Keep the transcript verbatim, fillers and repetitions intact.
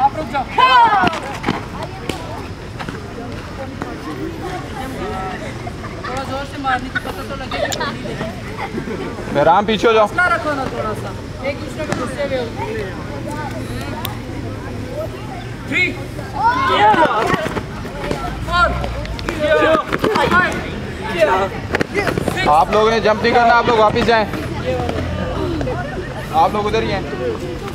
आप रुक जाओ। थोड़ा जोर से मारने की पता तो लगे। मेहराम पीछे हो जाओ। हौसला रखो ना थोड़ा सा, एक दूसरे को गुस्से में। थ्री आप लोगों ने जंप नहीं करना, आप लोग वापिस जाएं। आप लोग उधर ही हैं।